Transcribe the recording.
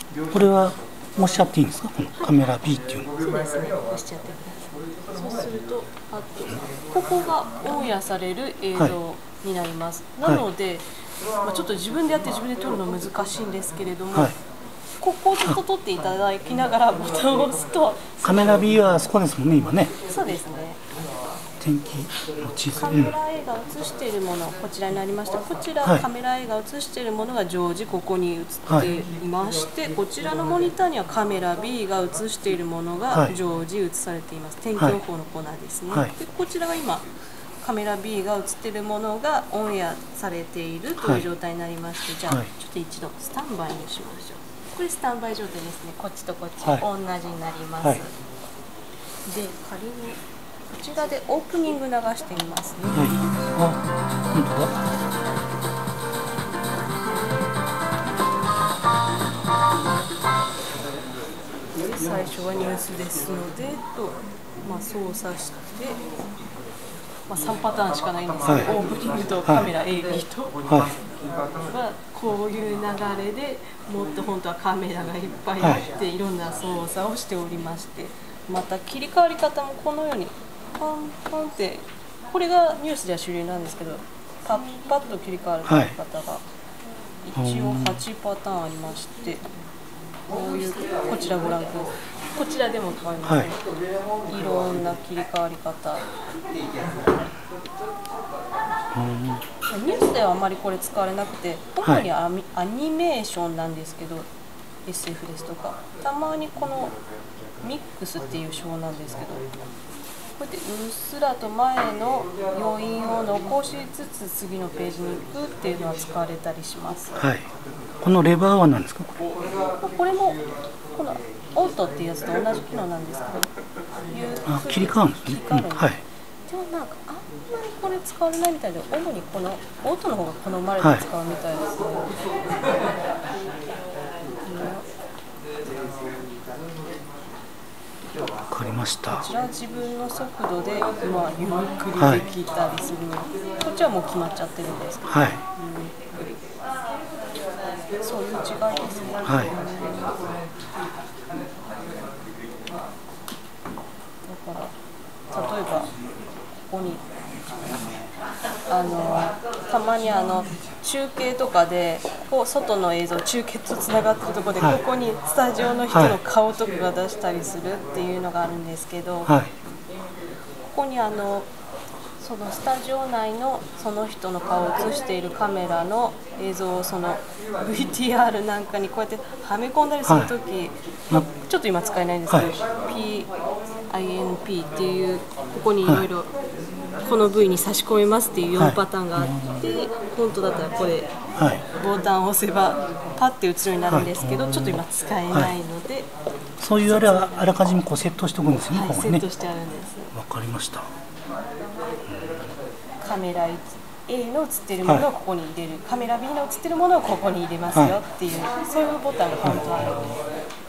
これは押しちゃっていいんですか、このカメラ B っていうのは。 そうですね、押しちゃってください。そうすると、ここがオンエアされる映像になります。なので、ちょっと自分でやって自分で撮るの難しいんですけれども、ここをずっと撮っていただきながらボタンを押すと、 カメラ B はあそこですもんね、今ね。 そうですね。 天気の地図。 カメラ A が映しているもの、こちらになりました。こちら、カメラ A が映しているものが常時ここに映っていまして、こちらのモニターにはカメラ B が映しているものが常時映されています。天気予報のコーナーですね。でこちらが今カメラ B が映っているものがオンエアされているという状態になりまして、じゃあちょっと一度スタンバイにしましょう。これスタンバイ状態ですね。こっちとこっち、同じになります。で、仮にこちらでオープニング流してみますね。 あ、本当だ。 最初はニュースですので操作して、3パターンしかないんですけど、オープニングとカメラ A、B と、こういう流れでもっと本当はカメラがいっぱいあって、いろんな操作をしておりまして、また切り替わり方もこのようにパンパンって、これがニュースでは主流なんですけど、パッパッと切り替わる切り方が一応8パターンありまして、こういう、こちらご覧ください。こちらでも変わりますね。いろんな切り替わり方。ニュースではあんまりこれ使われなくて、主にアニメーションなんですけど、SF ですとか、たまにこのミックスっていう章なんですけど、こうやってうっすらと前の余韻を残しつつ次のページに行くっていうのは使われたりします。 このレバーは何ですか？ これもこのオートっていうやつと同じ機能なんですけど、 切り替わるんですね。 でもなんかあんまりこれ使われないみたいで、主にこのオートの方が好まれて使うみたいですね。 わかりました。 こちらは自分の速度で、ゆっくりできたりするので、こっちはもう決まっちゃってるんですけど、そういう違いですね。だから例えばここにたまに中継とかで外の映像、中継とつながってるところで、ここにスタジオの人の顔とかが出したりするっていうのがあるんですけど、ここにそのスタジオ内のその人の顔を映しているカメラの映像をその VTR なんかにこうやってはめ込んだりするとき、ちょっと今使えないんですけど、PINP っていう、ここにいろいろこの V に差し込めますっていう4パターンがあって、本当だったらこれボタンを押せばパッて映るようになるんですけど、ちょっと今使えないので、 そういうあらかじめセットしておくんですよね。 セットしてあるんです。 わかりました。 カメラ A の映ってるものをここに入れる、カメラ B の映ってるものをここに入れますよっていう、そういうボタンが本当はあるんです。